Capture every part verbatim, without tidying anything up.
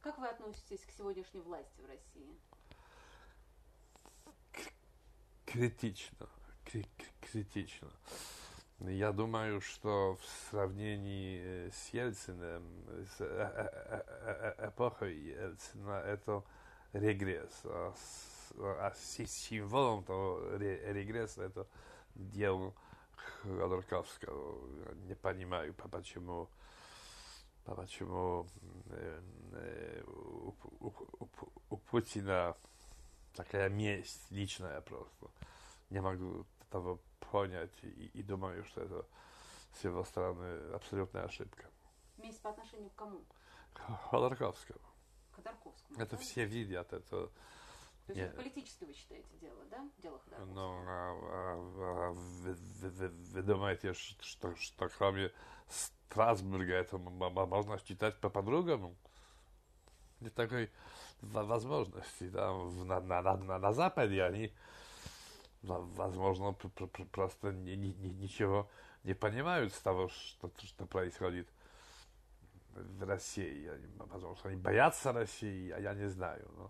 Как вы относитесь к сегодняшней власти в России? Критично. Критично. Я думаю, что в сравнении с Ельциным, с эпохой Ельцина, это регресс. А, с, а символом того регресса это дело Ходорковского. Не понимаю, почему, почему у, у, у, у Путина такая месть личная просто. Не могу этого понять и, и думаю, что это с его стороны абсолютная ошибка. Месть по отношению к кому? Ходорковскому. Ходорковскому. Это да? все видят. Это, То есть не, это политическое, вы считаете, дело, да? Дело Ходорковского. ну, а, а, а вы, вы, вы, вы думаете, что, что кроме Страсбурга это можно считать по-другому? Нет такой возможности. Да? На, на, на, на Западе они возможно, просто ни, ни, ничего не понимают с того, что, что происходит в России. Возможно, они боятся России, а я не знаю. Но,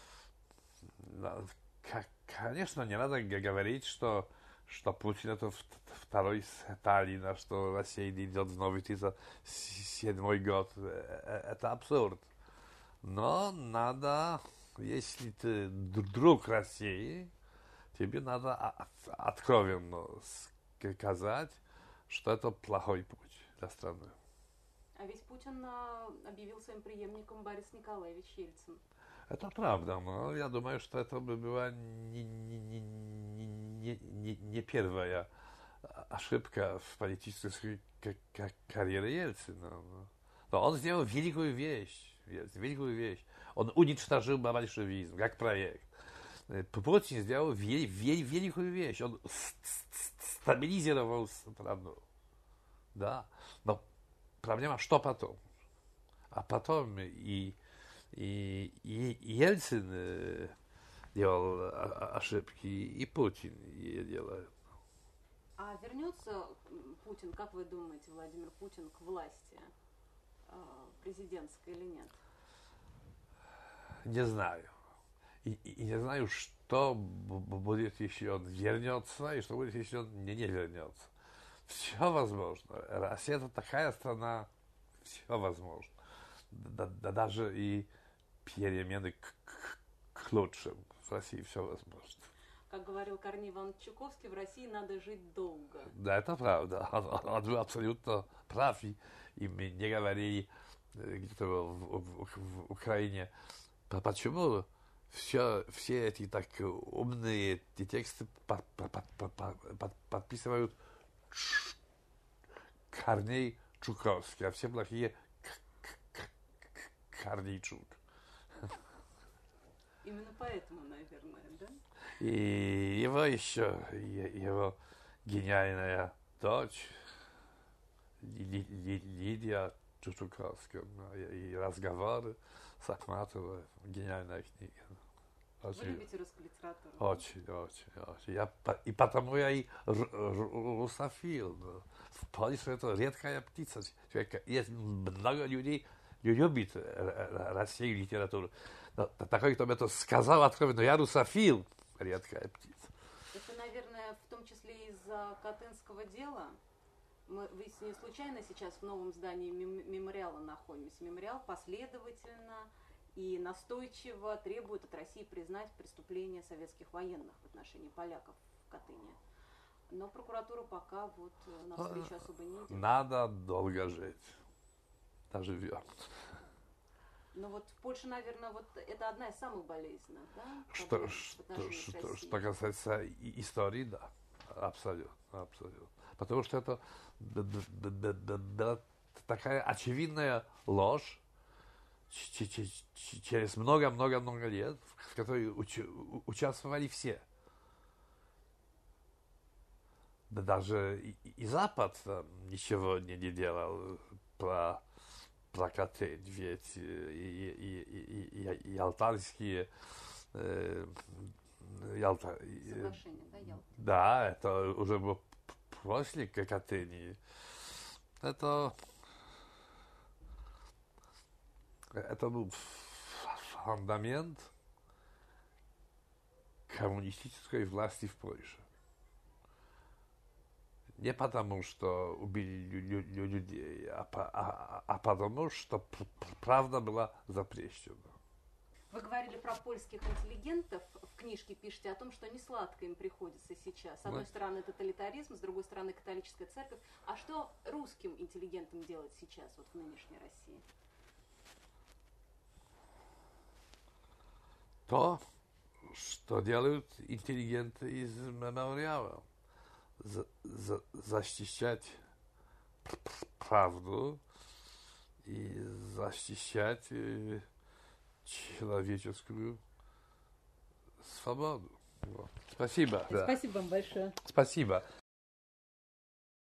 но, конечно, не надо говорить, что, что Путин это второй Сталин, а что Россия идет в новый тысяча девятьсот седьмой год. Это абсурд. Но надо, если ты друг России, тебе надо откровенно сказать, что это плохой путь для страны. А ведь Путин объявил своим преемником Борис Николаевич Ельцин. Это правда, но я думаю, что это бы была не, не, не, не, не, не первая ошибка в политической карьере Ельцина. Но он сделал великую вещь, великую вещь. Он уничтожил большевизм как проект. Путин сделал вел, вел, великую вещь. Он стабилизировал страну. Да. Но проблема, что потом? А потом и, и, и Ельцин делал ошибки, и Путин делает. А вернется Путин, как вы думаете, Владимир Путин, к власти президентской или нет? Не знаю. И, и, и не знаю, что будет, если он вернется, и что будет, если он не, не вернется. Все возможно. Россия это такая страна, все возможно. Да, да даже и перемены к, к, к лучшему. В России все возможно. Как говорил Корней Иванович Чуковский, в России надо жить долго. Да, это правда. Он, он был абсолютно прав. И, и мы не говорили где-то в, в, в, в Украине, почему все, все эти так умные тексты под, под, под, под, подписывают Корней Чуковский, а все плохие Корнейчук. Именно поэтому, наверное, да? И его еще, его гениальная дочь Лидия Чуковская, и разговоры с Ахматовой, гениальная книга. Очень, Вы любите русскую литературу? Очень, очень, очень. Я, и потому я и русофил. В Польше это редкая птица. Есть много людей, любит Россию литературу. Но такой, кто бы это сказал откровенно, я русофил, редкая птица. Это, наверное, в том числе из-за Катынского дела. Мы ведь не случайно сейчас в новом здании мемориала находимся. Мемориал последовательно и настойчиво требует от России признать преступления советских военных в отношении поляков в Катыни. Но прокуратура пока вот навстречу особо не идет. Надо долго жить. Доживем. Ну вот в Польше, наверное, вот это одна из самых болезненных, да? Что, что, что, что касается истории, да. Абсолютно, абсолютно. Потому что это да, да, да, да, да, такая очевидная ложь через много-много-много лет, в которой уч, участвовали все. Да даже и, и Запад ничего не делал про, про Катынь, ведь и, и, и, и, и алтайские э, Ялта, соглашение, да, Ялта? Да, это уже было после Катыни. Это это был фундамент коммунистической власти в Польше. Не потому, что убили лю- лю- людей, а, по- а- а потому, что п- правда была запрещена. Вы говорили про польских интеллигентов, в книжке пишете о том, что не сладко им приходится сейчас. С одной Да. стороны тоталитаризм, с другой стороны католическая церковь. А что русским интеллигентам делать сейчас, вот в нынешней России? То, что делают интеллигенты из мемориала. За- за- защищать п- п- правду и защищать э, человеческую свободу. Вот. Спасибо. Да. Спасибо вам большое. Спасибо.